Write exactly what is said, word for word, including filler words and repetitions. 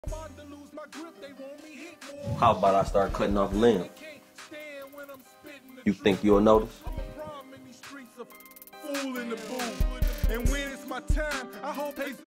How about I start cutting off limbs? You think you'll notice? And when it's my time, I hope they